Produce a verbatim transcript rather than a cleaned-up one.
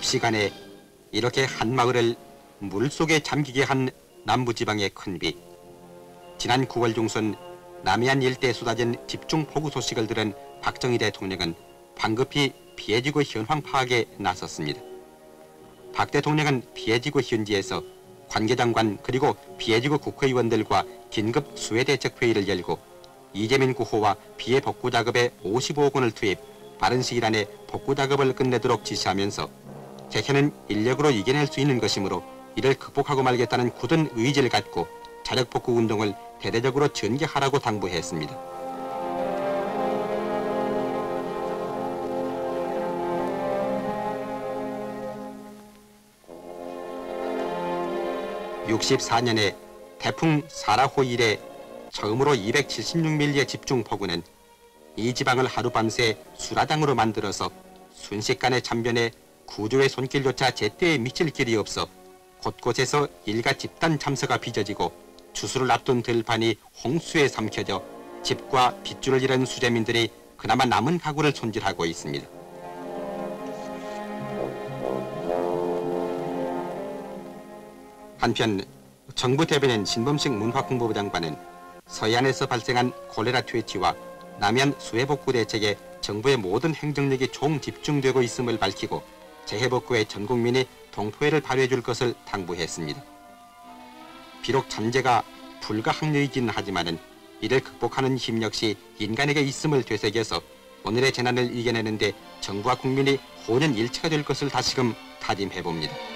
습시간에 이렇게 한 마을을 물속에 잠기게 한 남부지방의 큰 비. 지난 구월 중순 남해안 일대에 쏟아진 집중 폭우 소식을 들은 박정희 대통령은 황급히 피해지구 현황 파악에 나섰습니다. 박 대통령은 피해지구 현지에서 관계장관 그리고 피해지구 국회의원들과 긴급 수해대책회의를 열고 이재민 구호와 피해 복구 작업에 오십오억 원을 투입, 빠른 시일 안에 복구 작업을 끝내도록 지시하면서 재해는 인력으로 이겨낼 수 있는 것이므로 이를 극복하고 말겠다는 굳은 의지를 갖고 자력복구 운동을 대대적으로 전개하라고 당부했습니다. 육십사 년에 태풍 사라호 이래 처음으로 이백칠십육 밀리의 집중 폭우는 이 지방을 하룻밤새 수라장으로 만들어서 순식간에 참변해 구조의 손길조차 제때에 미칠 길이 없어 곳곳에서 일가 집단 참사가 빚어지고 추수를 앞둔 들판이 홍수에 삼켜져 집과 빗줄을 잃은 수재민들이 그나마 남은 가구를 손질하고 있습니다. 한편 정부 대변인 신범식 문화홍보부 장관은 서해안에서 발생한 콜레라 퇴치와 남해안 수해복구 대책에 정부의 모든 행정력이 총 집중되고 있음을 밝히고 재해복구에 전 국민이 동포애를 발휘해 줄 것을 당부했습니다. 비록 잔재가 불가항력이긴 하지만은 이를 극복하는 힘 역시 인간에게 있음을 되새겨서 오늘의 재난을 이겨내는데 정부와 국민이 혼연일체가 될 것을 다시금 다짐해봅니다.